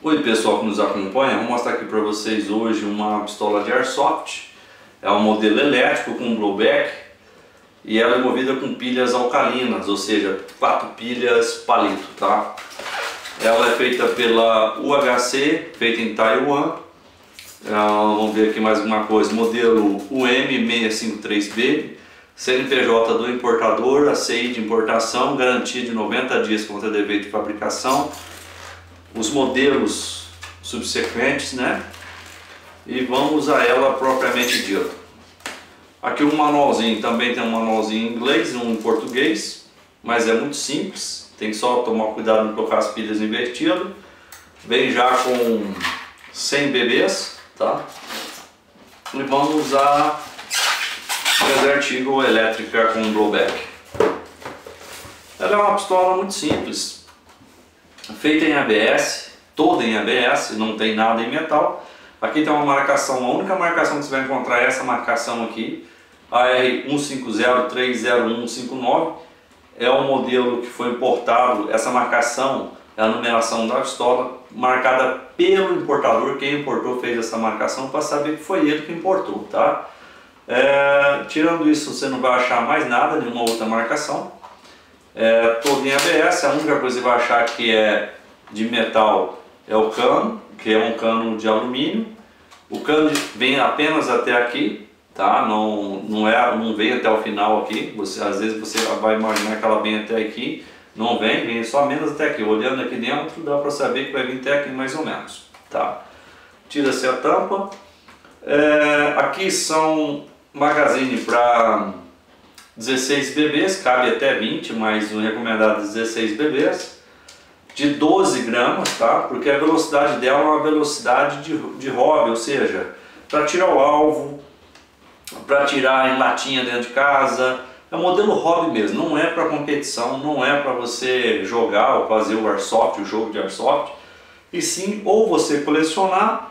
Oi pessoal que nos acompanha, vou mostrar aqui para vocês hoje uma pistola de Airsoft. É um modelo elétrico com blowback e ela é movida com pilhas alcalinas, ou seja, 4 pilhas palito, tá? Ela é feita pela UHC, feita em Taiwan. Vamos ver aqui mais alguma coisa, modelo UM653B, CNPJ do importador, ACI de importação, garantia de 90 dias contra defeito de fabricação. Os modelos subsequentes, né? E vamos a ela propriamente dita. Aqui um manualzinho, também tem um manualzinho em inglês e um em português, mas é muito simples, tem que só tomar cuidado de colocar as pilhas invertidas. Vem já com 100 bebês, tá? E vamos usar Desert Eagle elétrica com blowback. Ela é uma pistola muito simples, feita em ABS, toda em ABS, não tem nada em metal. Aqui tem uma marcação, a única marcação que você vai encontrar é essa marcação aqui, AR15030159. É um modelo que foi importado, essa marcação é a numeração da pistola, marcada pelo importador. Quem importou fez essa marcação para saber que foi ele que importou, tá? Tirando isso, você não vai achar mais nada, nenhuma outra marcação. Todo em ABS, a única coisa que você vai achar que é de metal é o cano, que é um cano de alumínio. O cano vem apenas até aqui, tá? Não vem até o final aqui. Às vezes você vai imaginar que ela vem até aqui, não vem só menos até aqui. Olhando aqui dentro dá para saber que vai vir até aqui mais ou menos, tá? Tira-se a tampa. Aqui são magazine para 16 bebês, cabe até 20, mas o recomendado é 16 bebês, de 12 gramas, tá? Porque a velocidade dela é uma velocidade de hobby, ou seja, para tirar o alvo, para tirar em latinha dentro de casa. É um modelo hobby mesmo, não é para competição, não é para você jogar ou fazer o Airsoft, o jogo de Airsoft, e sim ou você colecionar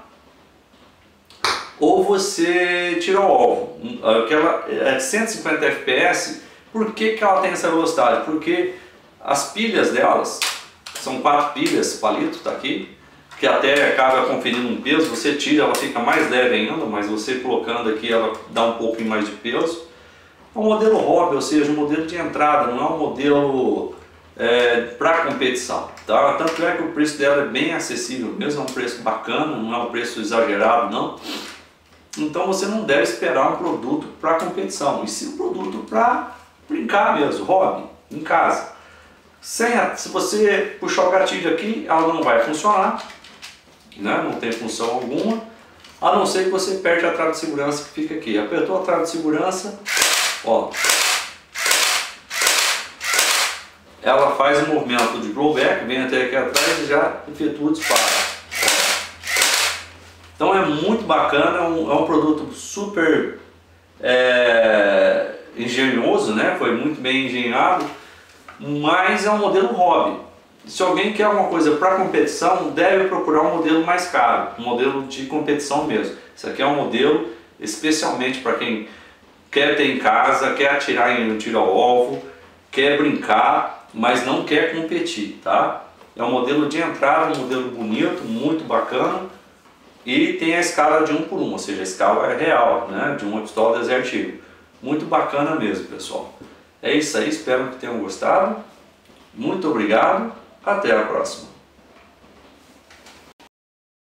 ou você tira o alvo. Ela é de 150 fps. Por que ela tem essa velocidade? Porque as pilhas delas são 4 pilhas palito, tá aqui, que até acaba conferindo um peso. Você tira, ela fica mais leve ainda, mas você colocando aqui ela dá um pouquinho mais de peso. É um modelo hobby, ou seja, um modelo de entrada, não é um modelo para competição, tá? Tanto é que o preço dela é bem acessível mesmo, é um preço bacana, não é um preço exagerado não. Então você não deve esperar um produto para competição, e sim um produto para brincar mesmo, hobby, em casa. Se você puxar o gatilho aqui, ela não vai funcionar, né? Não tem função alguma, a não ser que você perde a trava de segurança que fica aqui. Apertou a trava de segurança, ó, ela faz um movimento de blowback, vem até aqui atrás e já efetua o disparo. Então é muito bacana, é um produto super engenhoso, né? Foi muito bem engenhado, mas é um modelo hobby. Se alguém quer alguma coisa para competição, deve procurar um modelo mais caro, um modelo de competição mesmo. Isso aqui é um modelo especialmente para quem quer ter em casa, quer atirar em um tiro ao alvo, quer brincar, mas não quer competir, tá? É um modelo de entrada, um modelo bonito, muito bacana. E tem a escala de 1 por 1, ou seja, a escala é real, né, de uma pistola Desert Eagle. Muito bacana mesmo, pessoal. É isso aí, espero que tenham gostado. Muito obrigado, até a próxima.